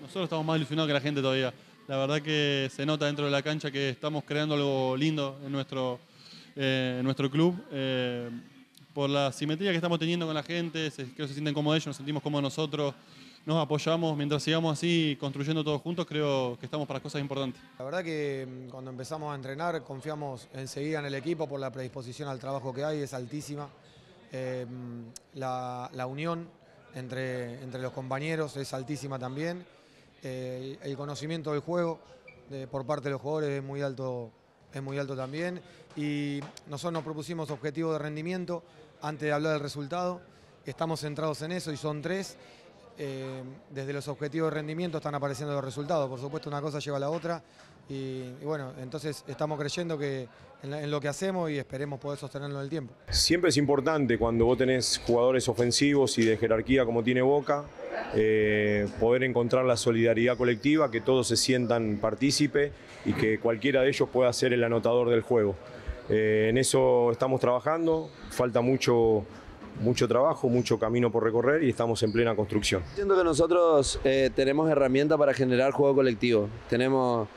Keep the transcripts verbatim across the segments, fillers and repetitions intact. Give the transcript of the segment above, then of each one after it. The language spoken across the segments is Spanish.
Nosotros estamos más ilusionados que la gente todavía. La verdad que se nota dentro de la cancha que estamos creando algo lindo en nuestro, eh, en nuestro club. Eh, por la simetría que estamos teniendo con la gente, se, creo que se sienten cómodos ellos, nos sentimos cómodos nosotros, nos apoyamos. Mientras sigamos así, construyendo todos juntos, creo que estamos para cosas importantes. La verdad que cuando empezamos a entrenar confiamos enseguida en el equipo por la predisposición al trabajo que hay, es altísima. Eh, la, la unión entre, entre los compañeros es altísima también. Eh, el conocimiento del juego de, por parte de los jugadores es muy alto, es muy alto también. Y nosotros nos propusimos objetivos de rendimiento antes de hablar del resultado. Estamos centrados en eso y son tres. Eh, desde los objetivos de rendimiento están apareciendo los resultados. Por supuesto, una cosa lleva a la otra. Y, y bueno, entonces estamos creyendo que en, la, en lo que hacemos y esperemos poder sostenerlo en el tiempo. Siempre es importante cuando vos tenés jugadores ofensivos y de jerarquía como tiene Boca, eh, poder encontrar la solidaridad colectiva, que todos se sientan partícipe y que cualquiera de ellos pueda ser el anotador del juego. Eh, en eso estamos trabajando, falta mucho, mucho trabajo, mucho camino por recorrer y estamos en plena construcción. Siento que nosotros eh, tenemos herramientas para generar juego colectivo. Tenemos,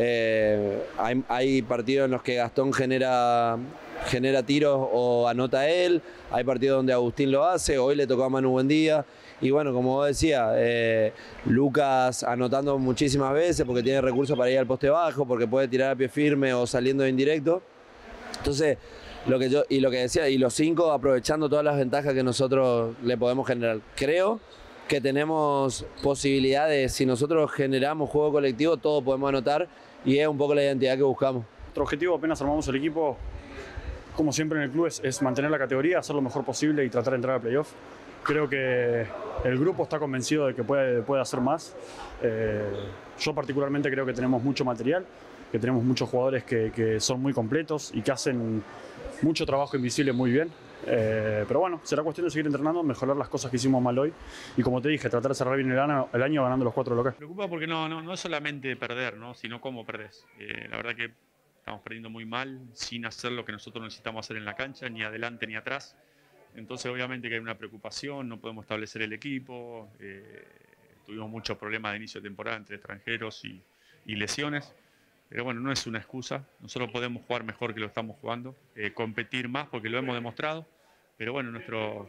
eh, hay, hay partidos en los que Gastón genera, genera tiros o anota él, hay partidos donde Agustín lo hace, hoy le tocó a Manu Buendía. Y bueno, como vos decías, eh, Lucas anotando muchísimas veces porque tiene recursos para ir al poste bajo, porque puede tirar a pie firme o saliendo de indirecto. Entonces, lo que yo, y lo que decía, y los cinco aprovechando todas las ventajas que nosotros le podemos generar. Creo que tenemos posibilidades, si nosotros generamos juego colectivo, todos podemos anotar y es un poco la identidad que buscamos. Nuestro objetivo apenas armamos el equipo, como siempre en el club, es, es mantener la categoría, hacer lo mejor posible y tratar de entrar a playoff. Creo que el grupo está convencido de que puede, puede hacer más. Eh, yo particularmente creo que tenemos mucho material, que tenemos muchos jugadores que, que son muy completos y que hacen mucho trabajo invisible muy bien. Eh, pero bueno, será cuestión de seguir entrenando, mejorar las cosas que hicimos mal hoy y, como te dije, tratar de cerrar bien el año, el año ganando los cuatro locales. Me preocupa porque no, no, no es solamente perder, ¿no? Sino cómo perdés. Eh, la verdad que estamos perdiendo muy mal, sin hacer lo que nosotros necesitamos hacer en la cancha, ni adelante ni atrás. Entonces obviamente que hay una preocupación, no podemos establecer el equipo, eh, tuvimos muchos problemas de inicio de temporada entre extranjeros y, y lesiones, pero bueno, no es una excusa, nosotros podemos jugar mejor que lo estamos jugando, eh, competir más porque lo hemos demostrado, pero bueno, nuestro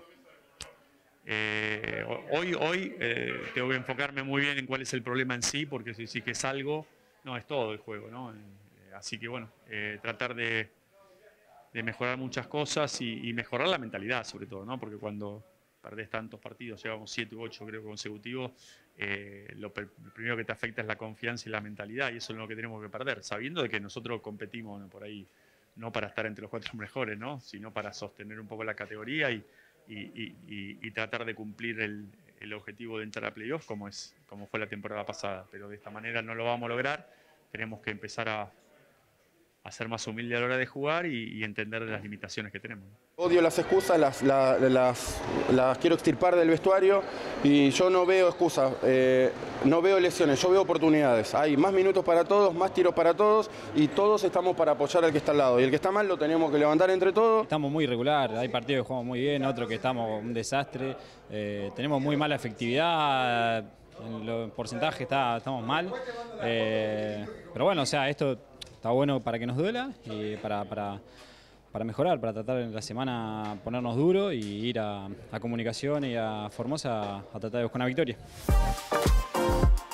eh, hoy, hoy eh, tengo que enfocarme muy bien en cuál es el problema en sí, porque si sí que es algo, no es todo el juego, ¿no? Eh, así que bueno, eh, tratar de de mejorar muchas cosas y, y mejorar la mentalidad sobre todo, ¿no? Porque cuando perdés tantos partidos, llevamos siete u ocho creo consecutivos, eh, lo, lo primero que te afecta es la confianza y la mentalidad, y eso es lo que tenemos que perder, sabiendo de que nosotros competimos, ¿no? Por ahí, no para estar entre los cuatro mejores, ¿no? Sino para sostener un poco la categoría y, y, y, y, y tratar de cumplir el, el objetivo de entrar a playoff como, es, como fue la temporada pasada, pero de esta manera no lo vamos a lograr, tenemos que empezar a a ser más humilde a la hora de jugar y, y entender de las limitaciones que tenemos. Odio las excusas, las, las, las, las quiero extirpar del vestuario y yo no veo excusas, eh, no veo lesiones, yo veo oportunidades. Hay más minutos para todos, más tiros para todos y todos estamos para apoyar al que está al lado. Y el que está mal lo tenemos que levantar entre todos. Estamos muy irregular, hay partidos que jugamos muy bien, otros que estamos un desastre, eh, tenemos muy mala efectividad, en los porcentajes está, estamos mal, eh, pero bueno, o sea, esto está bueno para que nos duela y para, para, para mejorar, para tratar en la semana ponernos duro y ir a, a Comunicación y a Formosa a tratar de buscar una victoria.